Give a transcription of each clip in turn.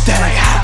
that. Like how?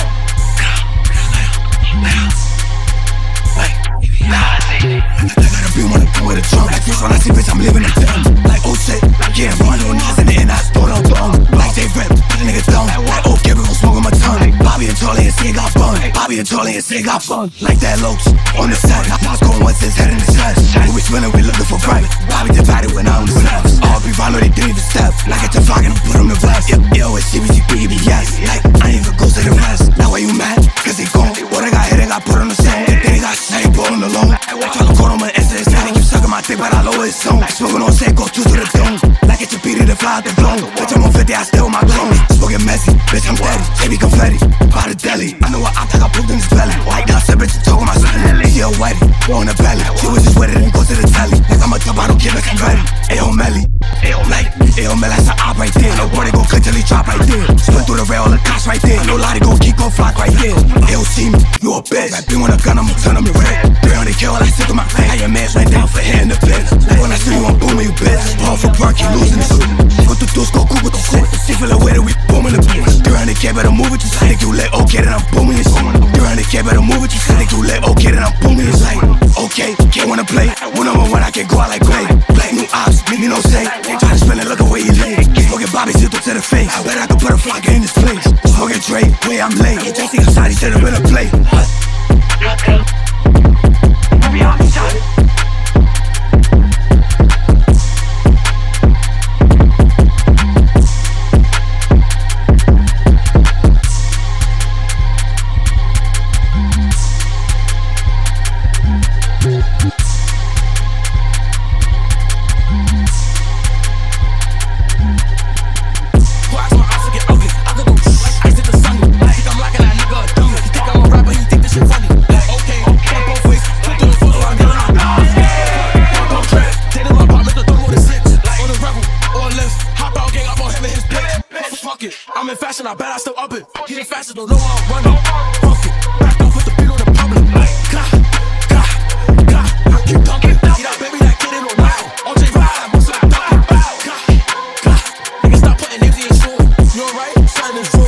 I gotta be one to come with a drum. Like this when I see bitch, I'm living in them. Like oh shit, yeah, run on niggas in the end, I stole them thumb. Like they rip, the nigga dumb. Like oh, Gary gon' smoke on my tongue. Bobby and Charlie and Sig got fun. Bobby and Charlie and Sig got fun. Like that Loach on the set. Nas going once his head in the chest. When we spinning, we looking for bread. Bobby divided when I on the steps. All three follow, they didn't even step. Like at the flock and put on the vest. Yo, it's CBT, BBS. Like I ain't even go to the rest. Now why you mad? Cause they gone. What I got hit, they got put on the song. They got shame, pulling alone. Try to call on my SS. They keep sucking my dick, but I lower his song. Smoking on set, go two to the dome. Like it's a beat to fly out the throne. Bitch, I'm on 50, I still my clone. Smoking messy, bitch, I'm daddy. Baby confetti, by the deli. I know what I think I pooped in his belly. Like that, said bitch, you talking my son. She a whitey, on the belly. She was just with it and go to the telly. Like I'm a top, I don't give a confetti. Ayo, Melly, ayo, like, ayo, Melly, that's an op right there. No boy, they gon' cut till he drop right there. Spin through the rail, the cops right there. No lie, they gon' keep gon' flock right there. Ayo, see me, you a bitch. Like, bring on a gun, I'ma turn him red. 300 kill, I sit on my face. How your mans went down for hair in the fence. Like when I see you on boom, you bitch. Ball for park, you losing the suit. Go through doors, go cool with the shit. See, feel the way that we booming the beat. 300K, better move it, you say. Think you let okay, then I'm booming your shit. 300K, better move it, you say. Think you let okay, then I'm booming your shit. Okay, can't wanna play. One on one, I can go out like play. Play new ops, me no say. They try to spin it, look away he lay. Smoking Bobby, sit to the face. I bet I could put a flock in this place. Smoking Dre, way I'm late. JC outside, he should've been a play. I'm in fashion, I bet I still up it. Getting faster, don't know how I'm running. Fuck it, back off with the beat on the public. Keep dunking. See that baby that get it on now. On J Ride, I'm dunking. Niggas stop putting names in your shoe. You alright? Something is wrong.